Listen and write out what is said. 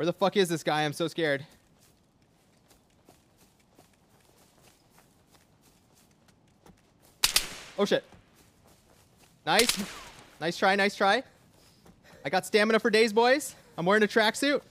Where the fuck is this guy? I'm so scared. Oh, shit. Nice. Nice try, nice try. I got stamina for days, boys. I'm wearing a tracksuit.